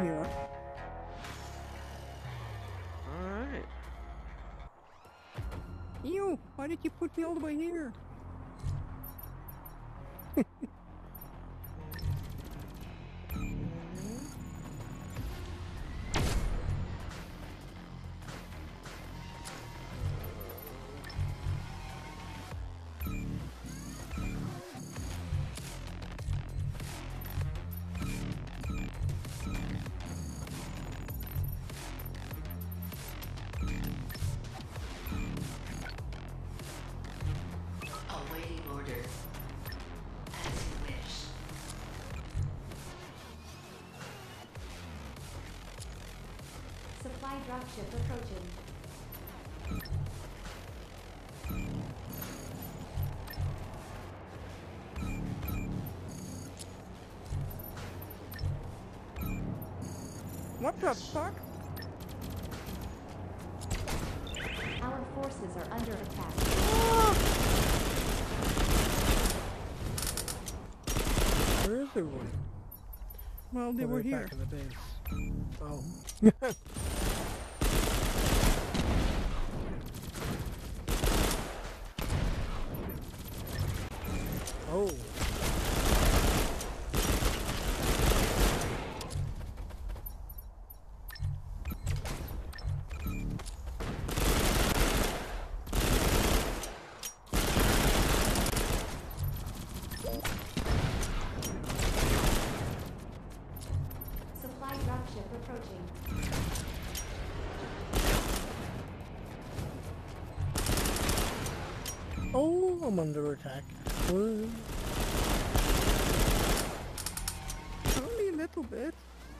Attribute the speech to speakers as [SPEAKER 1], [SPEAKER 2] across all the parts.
[SPEAKER 1] Yeah.
[SPEAKER 2] Alright.
[SPEAKER 1] Ew, why did you put me all the way here?
[SPEAKER 3] Awaiting orders. As you wish.
[SPEAKER 4] Supply dropship approaching.
[SPEAKER 1] What the fuck?
[SPEAKER 4] Our forces are under attack.
[SPEAKER 5] Where is everyone?
[SPEAKER 1] Well, they
[SPEAKER 5] Oh,
[SPEAKER 1] were
[SPEAKER 5] they're
[SPEAKER 1] here.
[SPEAKER 5] back in the base. Oh. Oh.
[SPEAKER 4] Supply dropship approaching.
[SPEAKER 5] Oh, I'm under attack. Whoa.
[SPEAKER 1] Only a little bit.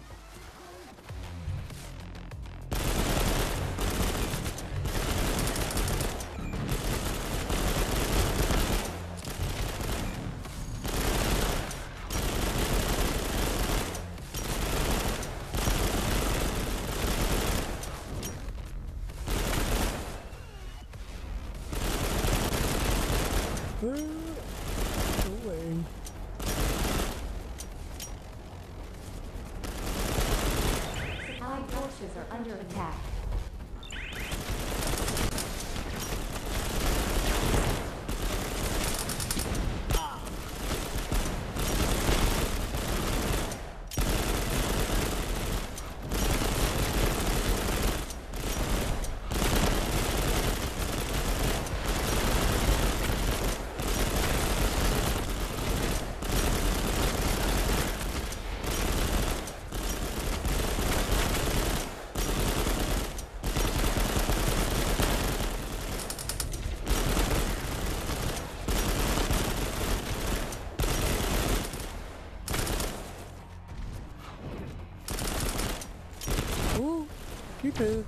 [SPEAKER 5] Go away.
[SPEAKER 4] Allied forces are under attack.
[SPEAKER 5] Oh, keep it.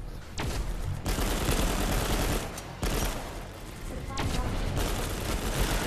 [SPEAKER 4] Supply dropship.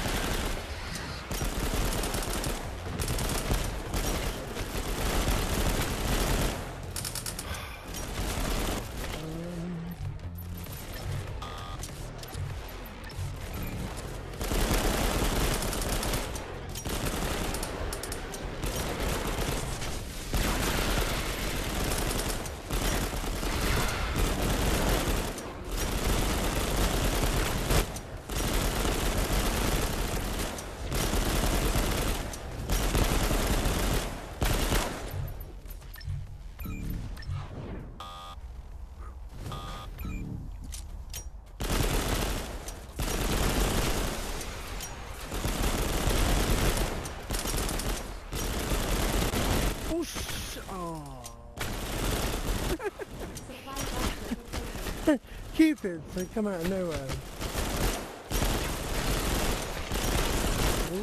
[SPEAKER 5] Oh, oh.
[SPEAKER 4] Supply dropship approaching.
[SPEAKER 5] Cupids, they come out of nowhere. Oh.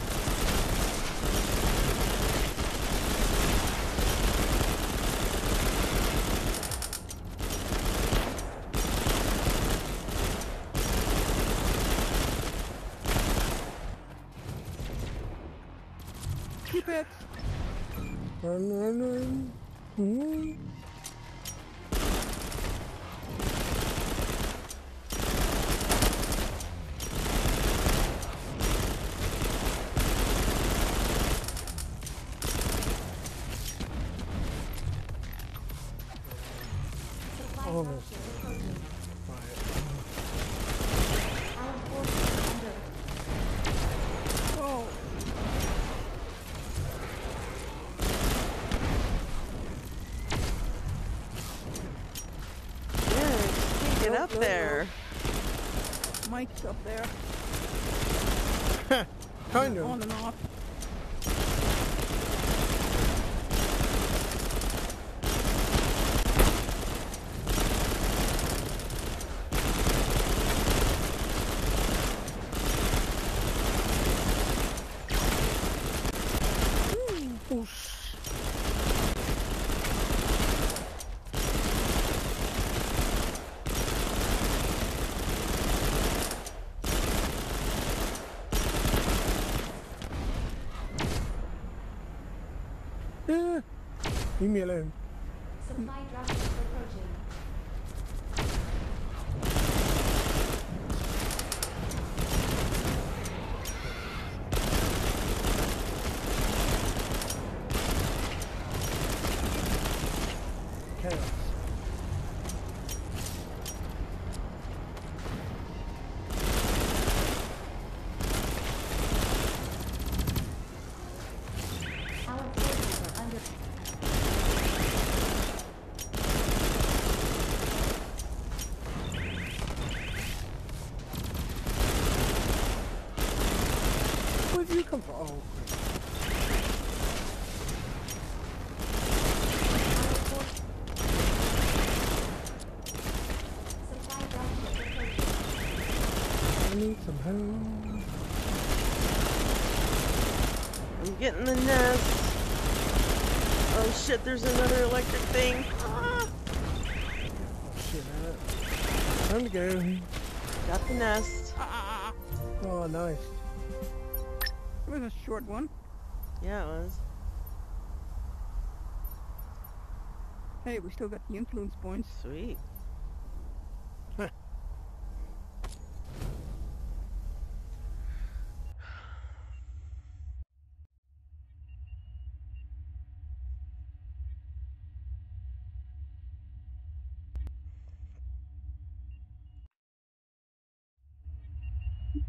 [SPEAKER 1] Keep it.
[SPEAKER 5] Run, run, run. Mm. honestly.
[SPEAKER 4] approaching.
[SPEAKER 5] Right.
[SPEAKER 4] Our forces are under
[SPEAKER 1] Oh,
[SPEAKER 2] Yeah, just can't get up there.
[SPEAKER 1] Mike's up there.
[SPEAKER 5] Kind
[SPEAKER 1] On
[SPEAKER 5] of.
[SPEAKER 1] and off.
[SPEAKER 5] Whoosh. Yeah. Leave me alone.
[SPEAKER 4] supply drop ships approaching.
[SPEAKER 5] Chaos.
[SPEAKER 4] Our forces are under
[SPEAKER 5] Where do you come from? Oh,
[SPEAKER 4] supply drop ships approaching.
[SPEAKER 5] I need some help.
[SPEAKER 2] I'm getting the nest. Oh shit, there's another electric thing. Ah,
[SPEAKER 5] Oh shit, time to go.
[SPEAKER 2] got the nest.
[SPEAKER 5] Oh, nice.
[SPEAKER 1] It was a short one.
[SPEAKER 2] Yeah, it was.
[SPEAKER 1] Hey, we still got the influence points.
[SPEAKER 2] Sweet.